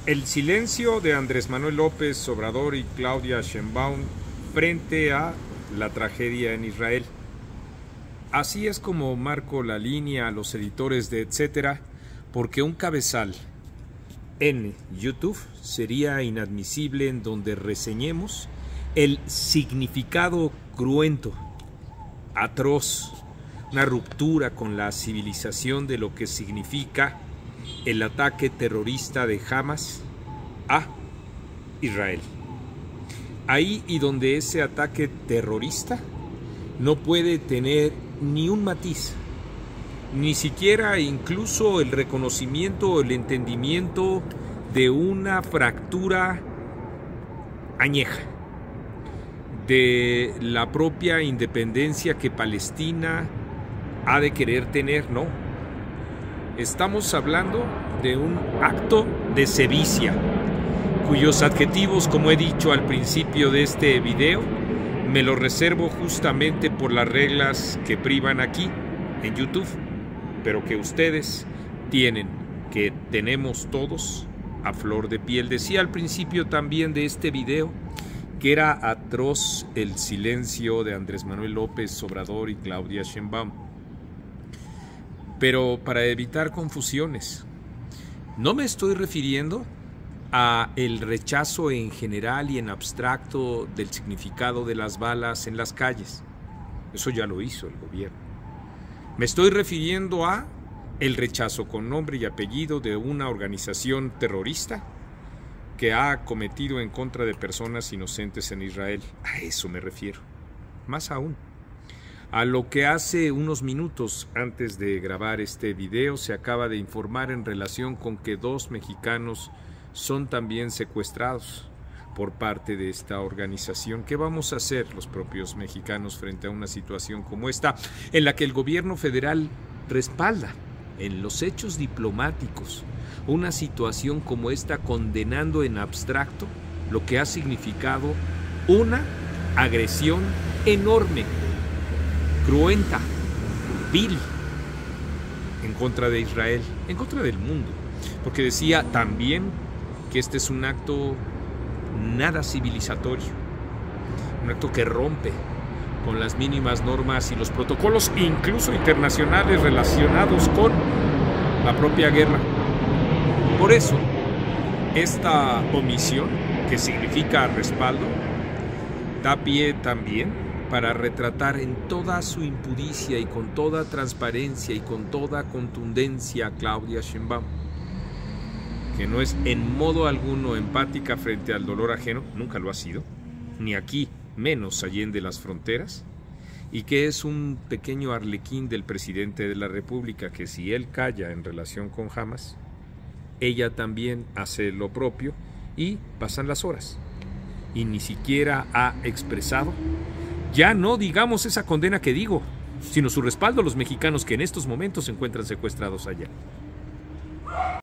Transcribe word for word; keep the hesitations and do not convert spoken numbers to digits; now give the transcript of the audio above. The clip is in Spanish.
El silencio de Andrés Manuel López Obrador y Claudia Sheinbaum frente a la tragedia en Israel. Así es como marco la línea a los editores de etcétera, porque un cabezal en YouTube sería inadmisible en donde reseñemos el significado cruento, atroz, una ruptura con la civilización de lo que significa el ataque terrorista de Hamas a Israel. Ahí y donde ese ataque terrorista no puede tener ni un matiz, ni siquiera incluso el reconocimiento o el entendimiento de una fractura añeja de la propia independencia que Palestina ha de querer tener, no. Estamos hablando de un acto de sevicia, cuyos adjetivos, como he dicho al principio de este video, me los reservo justamente por las reglas que privan aquí en YouTube, pero que ustedes tienen, que tenemos todos a flor de piel. Decía al principio también de este video que era atroz el silencio de Andrés Manuel López Obrador y Claudia Sheinbaum. Pero para evitar confusiones, no me estoy refiriendo a el rechazo en general y en abstracto del significado de las balas en las calles. Eso ya lo hizo el gobierno. Me estoy refiriendo a el rechazo con nombre y apellido de una organización terrorista que ha cometido en contra de personas inocentes en Israel. A eso me refiero. Más aún, a lo que hace unos minutos antes de grabar este video se acaba de informar en relación con que dos mexicanos son también secuestrados por parte de esta organización. ¿Qué vamos a hacer los propios mexicanos frente a una situación como esta, en la que el gobierno federal respalda en los hechos diplomáticos una situación como esta, condenando en abstracto lo que ha significado una agresión enorme, cruenta, vil, en contra de Israel, en contra del mundo? Porque decía también que este es un acto nada civilizatorio, un acto que rompe con las mínimas normas y los protocolos, incluso internacionales, relacionados con la propia guerra. Por eso, esta omisión, que significa respaldo, da pie también para retratar en toda su impudicia y con toda transparencia y con toda contundencia a Claudia Sheinbaum, que no es en modo alguno empática frente al dolor ajeno, nunca lo ha sido, ni aquí, menos allende las fronteras, y que es un pequeño arlequín del presidente de la República, que si él calla en relación con Hamas, ella también hace lo propio y pasan las horas. Y ni siquiera ha expresado, ya no digamos esa condena que digo, sino su respaldo a los mexicanos que en estos momentos se encuentran secuestrados allá.